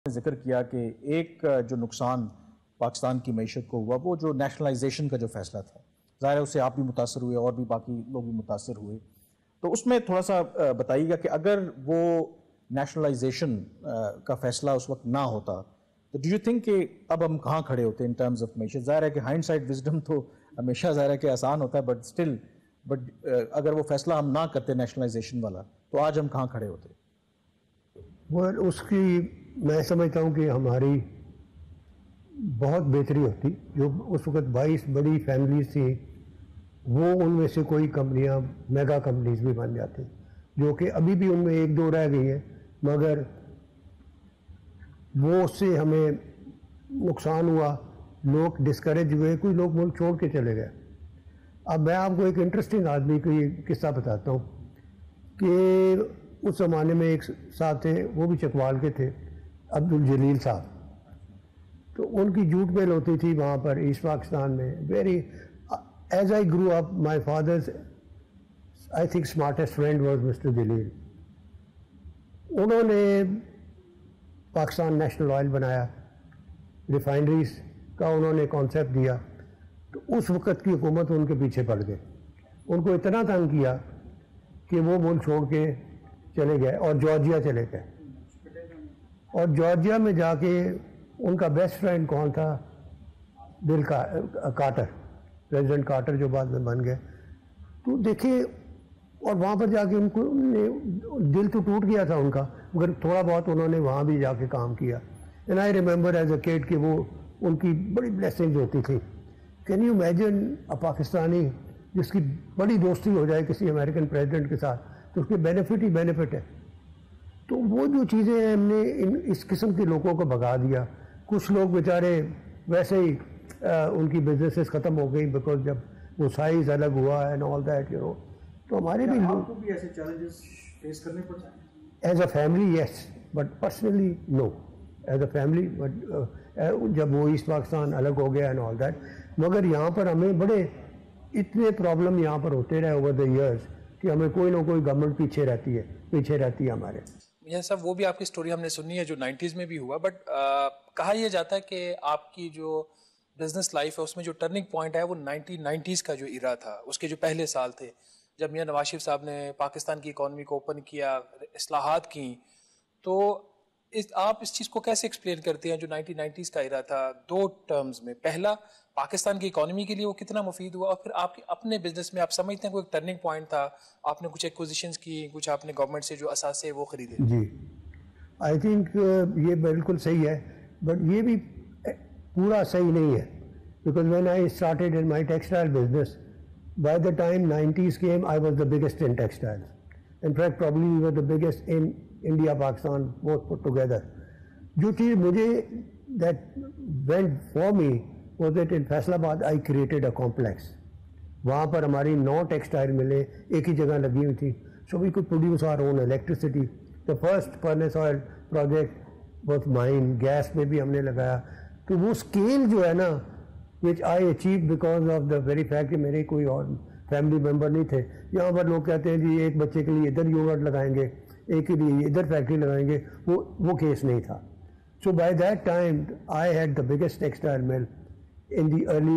ذکر کیا کہ ایک جو نقصان پاکستان کی معیشت کو ہوا وہ جو نیشنلائزیشن کا جو فیصلہ تھا، ظاہر ہے اس سے آپ بھی متاثر ہوئے اور بھی باقی لوگ بھی متاثر ہوئے، تو اس میں تھوڑا سا بتائیے گا کہ اگر وہ نیشنلائزیشن کا فیصلہ اس وقت نہ ہوتا تو ڈو یو تھنک کہ اب ہم کہاں کھڑے ہوتے ان ٹرمز آف معیشت؟ ظاہر ہے کہ ہائنڈ سائڈ وزڈم تو ہمیشہ ظاہر ہے کہ آسان ہوتا ہے، بٹ اسٹل اگر وہ فیصلہ ہم نہ کرتے نیشنلائزیشن والا تو آج ہم کہاں کھڑے ہوتے؟ اس کی میں سمجھتا ہوں کہ ہماری بہت بہتری ہوتی. جو اس وقت 22 بڑی فیملیز تھیں وہ ان میں سے کوئی کمپنیاں میگا کمپنیز بھی بن جاتی، جو کہ ابھی بھی ان میں ایک دو رہ گئی ہیں، مگر وہ اس سے ہمیں نقصان ہوا. لوگ ڈسکریج ہوئے، کوئی لوگ ملک چھوڑ کے چلے گئے. اب میں آپ کو ایک انٹرسٹنگ آدمی کا قصہ بتاتا ہوں کہ اس زمانے میں ایک صاحب تھے، وہ بھی چکوال کے تھے، عبدالجلیل صاحب. تو ان کی جوٹ میل ہوتی تھی وہاں پر ایسٹ پاکستان میں. Very as I grow up my father's I think smartest friend was mister Jalil. انہوں نے پاکستان نیشنل آئل بنایا، ریفائنریز کا انہوں نے کانسیپٹ دیا. تو اس وقت کی حکومت ان کے پیچھے پڑ گئے، ان کو اتنا تنگ کیا کہ وہ ملک چھوڑ کے چلے گئے اور جارجیا چلے گئے. اور جارجیا میں جا کے ان کا بیسٹ فرینڈ کون تھا؟ بل کارٹر، پریزیڈنٹ کارٹر جو بعد میں بن گئے. تو دیکھیں، اور وہاں پر جا کے ان کو دل تو ٹوٹ گیا تھا ان کا، مگر تھوڑا بہت انہوں نے وہاں بھی جا کے کام کیا. And I remember as a kid کہ وہ ان کی بڑی بلیسنگز ہوتی تھی. کین یو امیجن پاکستانی جس کی بڑی دوستی ہو جائے کسی امریکن پریزیڈنٹ کے ساتھ تو اس کے بینیفٹ ہی بینیفٹ ہے. تو وہ جو چیزیں ہم نے اس قسم کے لوگوں کو بھگا دیا. کچھ لوگ بیچارے ویسے ہی ان کی بزنسز ختم ہو گئی بیکاز جب وہ سائز الگ ہوا and all that you know. تو ہمارے بھی آپ کو بھی ایسے چیلنجز فیس کرنے پڑتے ہیں؟ As a family yes, but personally no. As a family جب وہ ایسٹ پاکستان الگ ہو گیا اینڈ آل دیٹ. مگر یہاں پر ہمیں بڑے اتنے پرابلم یہاں پر ہوتے رہے اوور دا ایئرس کہ ہمیں کوئی نہ کوئی گورنمنٹ پیچھے رہتی ہے ہمارے. یہ سب وہ بھی آپ کی سٹوری ہم نے سنی ہے جو 90s میں بھی ہوا، بٹ کہا یہ جاتا ہے کہ آپ کی جو بزنس لائف ہے اس میں جو ٹرننگ پوائنٹ ہے وہ 1990s کا جو ایرا تھا، اس کے جو پہلے سال تھے جب میاں نواز شریف صاحب نے پاکستان کی اکانومی کو اوپن کیا، اصلاحات کی. تو آپ اس چیز کو کیسے ایکسپلین کرتے ہیں جو 1990s کا ایرا تھا دو ٹرمز میں؟ پہلا، پاکستان کی اکانومی کے لیے وہ کتنا مفید ہوا، اور پھر آپ کے اپنے بزنس میں آپ سمجھتے ہیں کوئی ایک ٹرننگ پوائنٹ تھا، آپ نے کچھ ایکوزیشنز کی، کچھ آپ نے گورنمنٹ سے جو اثاثے وہ خریدے؟ جی آئی تھنک یہ بالکل صحیح ہے، بٹ یہ بھی پورا صحیح نہیں ہے. Because when I started in my textile business, by the time 90s came, I was the biggest in textiles. In fact, probably we were the biggest in India, Pakistan, both put together. جو چیز مجھے that went for me was that in Faisal آباد I created a complex. وہاں پر ہماری 9 textile ملیں ایک ہی جگہ لگی ہوئی تھی. So we could produce our own electricity. The first furnace oil project was mine. Gas میں بھی ہم نے لگایا. تو وہ اسکیل جو ہے نا which I achieved because of the very fact کہ میرے کوئی اور فیملی ممبر نہیں تھے. یہاں پر لوگ کہتے ہیں جی ایک بچے کے لیے ادھر یوگرٹ لگائیں گے، ایک کے لیے ادھر فیکٹری لگائیں گے، وہ کیس نہیں تھا. So by that time I had the biggest textile mill in the early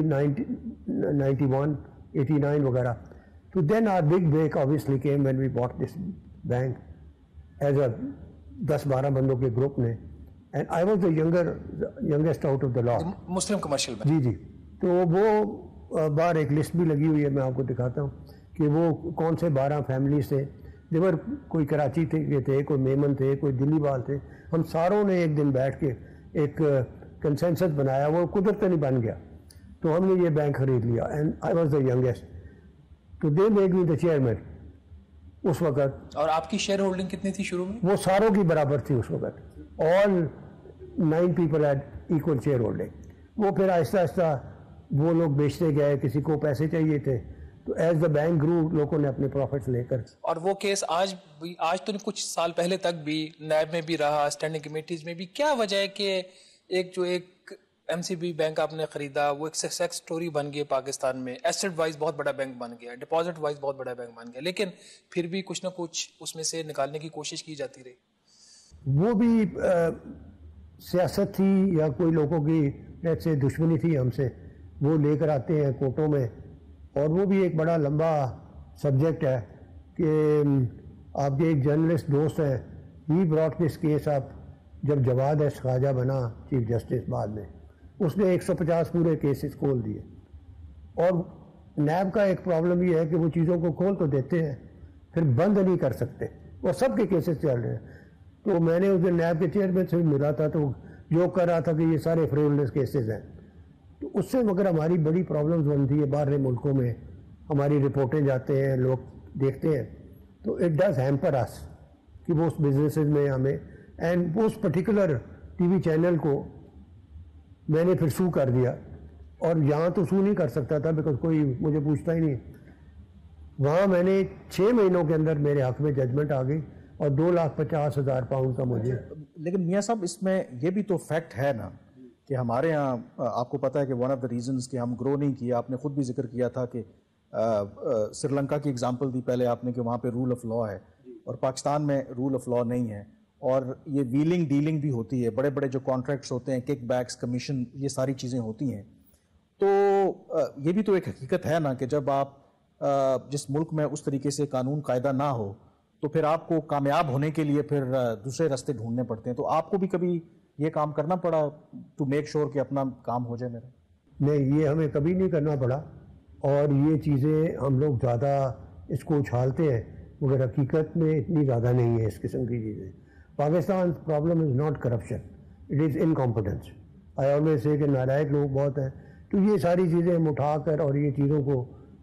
91 89 وغیرہ. تو then our big break obviously came when we bought this bank as a 10-12 بندوں کے گروپ نے. And I was the youngest out of the lot. Muslim Commercial میں. جی. تو وہ باہر ایک لسٹ بھی لگی ہوئی ہے، میں آپ کو دکھاتا ہوں کہ وہ کون سے 12 فیملیز تھے. دیور کوئی کراچی تھے، کوئی میمن تھے، کوئی دلی وال تھے. ہم ساروں نے ایک دن بیٹھ کے ایک کنسنسس بنایا، وہ قدرت نہیں بن گیا. تو ہم نے یہ بینک خرید لیا and I was the youngest. تو they made me the chairman اس وقت. اور آپ کی شیئر ہولڈنگ کتنی تھی شروع میں؟ وہ ساروں کی برابر تھی اس وقت. All 9 people had equal share holding. وہ پھر آہستہ آہستہ وہ لوگ بیچتے گئے، کسی کو پیسے چاہیے تھے، تو ایز دا بینک گرو لوگوں نے اپنے پروفٹس لے کر. اور وہ کیس آج تو کچھ سال پہلے تک بھی نیب میں بھی رہا، اسٹینڈنگ کمیٹیز میں بھی. کیا وجہ ہے کہ ایک ایم سی بی بینک آپ نے خریدا، وہ ایک سکسیس سٹوری بن گئی پاکستان میں، ایسٹ وائز بہت بڑا بینک بن گیا، ڈپازٹ وائز بہت بڑا بینک بن گیا، لیکن پھر بھی کچھ نہ کچھ اس میں سے نکالنے کی کوشش کی جاتی رہی؟ وہ بھی سیاست تھی یا کوئی لوگوں کی ایسے دشمنی تھی ہم سے، وہ لے کر آتے ہیں کورٹوں میں. اور وہ بھی ایک بڑا لمبا سبجیکٹ ہے کہ آپ کے ایک جرنلسٹ دوست ہیں، ہی براٹ دس کیس اپ جب جواد ایس خواجہ بنا چیف جسٹس بعد میں، اس نے 150 پورے کیسز کھول دیے. اور نیب کا ایک پرابلم یہ ہے کہ وہ چیزوں کو کھول تو دیتے ہیں پھر بند نہیں کر سکتے، اور سب کے کیسز چل رہے ہیں. تو میں نے اس دن نیب کے چیئرمین سے ملا تھا تو جو کر رہا تھا کہ یہ سارے فریولنس کیسز ہیں. تو اس سے مگر ہماری بڑی پرابلمز بنتی ہے باہر ملکوں میں، ہماری رپورٹیں جاتے ہیں، لوگ دیکھتے ہیں، تو اٹ ڈز ہیمپر اس کہ وہ اس بزنسز میں ہمیں، اینڈ اس پرٹیکولر ٹی وی چینل کو میں نے پھر سو کر دیا. اور یہاں تو سو نہیں کر سکتا تھا بیکاز کوئی مجھے پوچھتا ہی نہیں. وہاں میں نے 6 مہینوں کے اندر میرے حق میں ججمنٹ آ گئی اور 2,50,000 پاؤنڈ کا مجھے. لیکن میاں صاحب اس میں یہ بھی تو فیکٹ ہے نا کہ ہمارے ہاں آپ کو پتہ ہے کہ ون آف دا ریزنز کہ ہم گرو نہیں کیا، آپ نے خود بھی ذکر کیا تھا کہ سری لنکا کی اگزامپل دی پہلے آپ نے کہ وہاں پہ رول آف لا ہے اور پاکستان میں رول آف لا نہیں ہے، اور یہ ویلنگ ڈیلنگ بھی ہوتی ہے، بڑے بڑے جو کانٹریکٹس ہوتے ہیں، کک بیکس، کمیشن، یہ ساری چیزیں ہوتی ہیں. تو یہ بھی تو ایک حقیقت ہے نا کہ جب آپ جس ملک میں اس طریقے سے قانون قاعدہ نہ ہو تو پھر آپ کو کامیاب ہونے کے لیے پھر دوسرے راستے ڈھونڈنے پڑتے ہیں. تو آپ کو بھی کبھی یہ کام کرنا پڑا ٹو میک شور کہ اپنا کام ہو جائے میرا؟ نہیں، یہ ہمیں کبھی نہیں کرنا پڑا، اور یہ چیزیں ہم لوگ زیادہ اس کو اچھالتے ہیں مگر حقیقت میں اتنی زیادہ نہیں ہے اس قسم کی چیزیں. Pakistan problem is not corruption, it is incompetence. I always say کہ نالائق لوگ بہت ہیں، تو یہ ساری چیزیں ہم اٹھا کر اور یہ چیزوں کو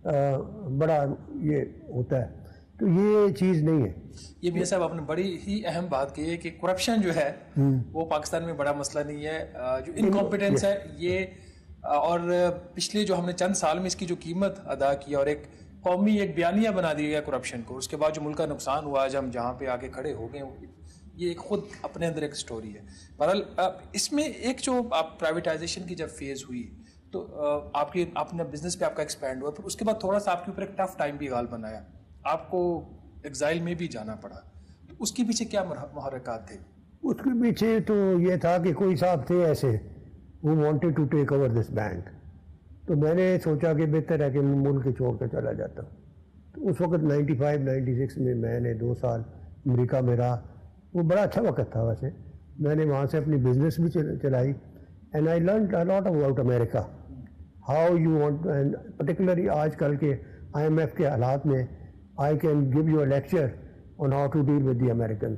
بڑا یہ ہوتا ہے، تو یہ چیز نہیں ہے. یہ بھی صاحب آپ نے بڑی ہی اہم بات کی ہے کہ کرپشن جو ہے وہ پاکستان میں بڑا مسئلہ نہیں ہے، جو انکمپیٹنس ہے یہ. اور پچھلے جو ہم نے چند سال میں اس کی جو قیمت ادا کی اور ایک قومی ایک بیانیہ بنا دیا گیا کرپشن کو، اس کے بعد جو ملک کا نقصان ہوا، آج ہم جہاں پہ آگے کھڑے ہو گئے، یہ ایک خود اپنے اندر ایک سٹوری ہے. بہرحال اس میں ایک جو آپ پرائیویٹائزیشن کی جب فیز ہوئی تو آپ کے اپنے بزنس پہ آپ کا ایکسپینڈ ہوا، پھر اس کے بعد تھوڑا سا آپ کے اوپر ایک ٹف ٹائم بھی غالب بنایا، آپ کو ایگزائل میں بھی جانا پڑا. تو اس کے پیچھے کیا محرکات تھے؟ اس کے پیچھے تو یہ تھا کہ کوئی صاحب تھے ایسے وہ wanted to take over this bank, تو میں نے سوچا کہ بہتر ہے کہ میں ملک چھوڑ کر چلا جاتا ہوں. تو اس وقت 95-96 میں نے 2 سال امریکہ میں رہا. وہ بڑا اچھا وقت تھا ویسے. میں نے وہاں سے اپنی بزنس بھی چلائی، and I learned a lot about America, how you want, and particularly آج کل کے IMF کے حالات میں I can give you a lecture on how to deal with the Americans.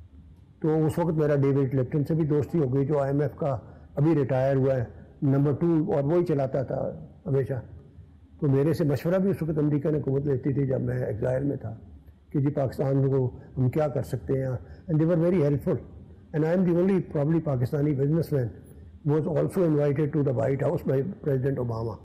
تو اس وقت میرا ڈیوڈ لپٹن سے بھی دوستی ہو گئی جو IMF کا ابھی ریٹائر ہوا ہے نمبر 2، اور وہی چلاتا تھا ہمیشہ. تو میرے سے مشورہ بھی اس وقت امریکہ نے حکومت لیتی تھی جب میں ایگزائل میں تھا کہ جی پاکستان کو ہم کیا کر سکتے ہیں، and they were very helpful. And I am the only probably Pakistani businessman was also invited to the White House by President Obama.